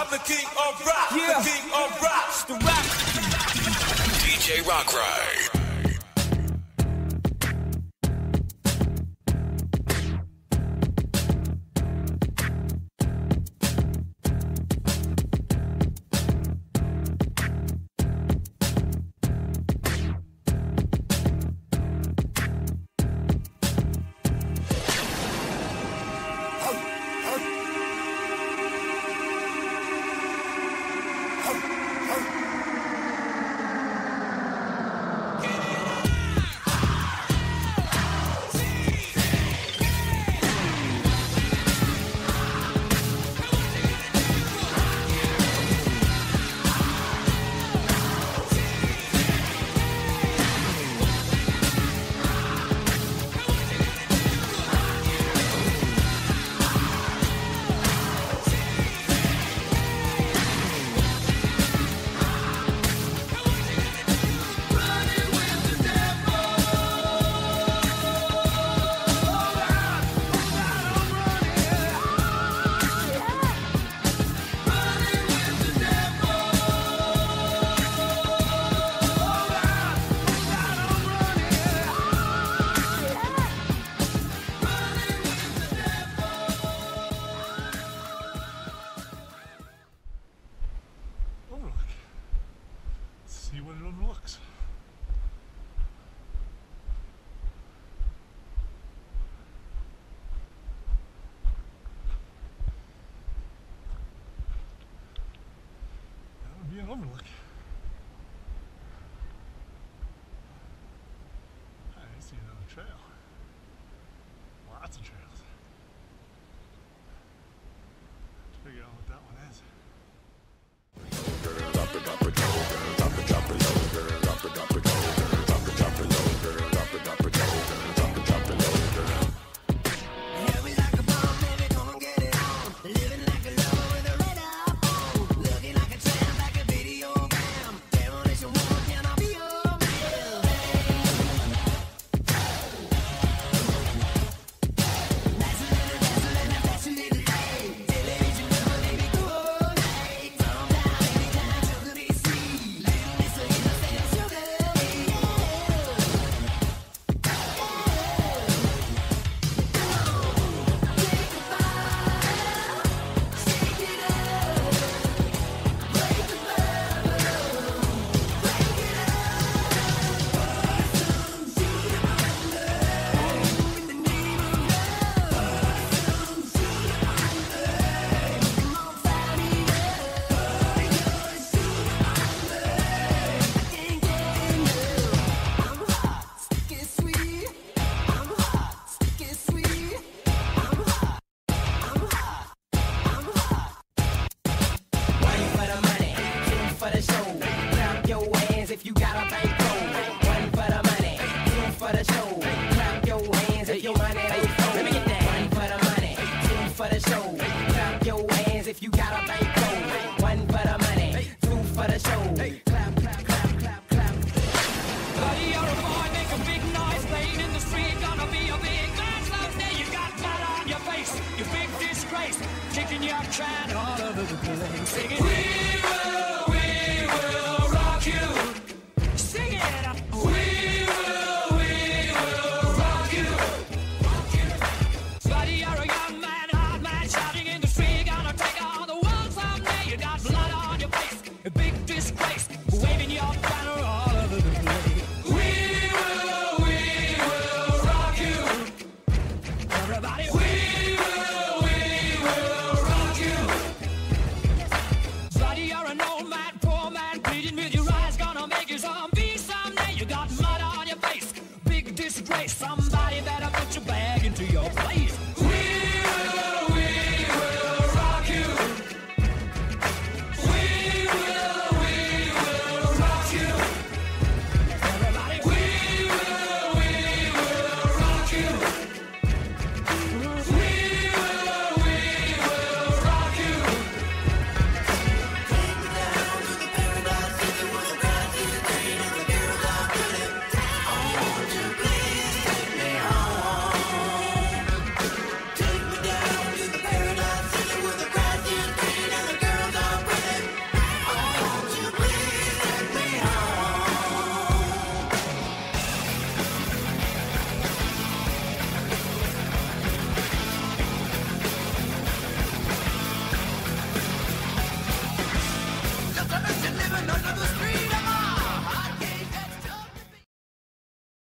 I'm the king of rock. Yeah. The king of rock. The rock. DJ Rockride. See what it overlooks. That would be an overlook. I see another trail. Lots of trails. Let's figure out what that one is. Drop it low, girl. Drop it low, girl. Drop it low, girl. Drop it low, girl. Drop it low, girl. Yeah, we like a bomb, baby, come and get it on. Living like a lover with a radar on. Looking like a tramp, like a video gram. Demolition woman, can I be your man? Fascinated, television woman, baby, go night. Calm down, anytime, sugar be sweet. Listen, you know, say it's sugar. If you got a bankroll, one for the money, two for the show. Clap your hands if your money ain't full. Let me get that. One for the money, two for the show. Clap your hands if you got a bankroll. One for the money, two for the show. Clap, clap, clap, clap, clap. Buddy, you're a boy, make a big noise, playing in the street, gonna be a big man someday. You got mud on your face, you big disgrace, kicking your can all over the place. Singing.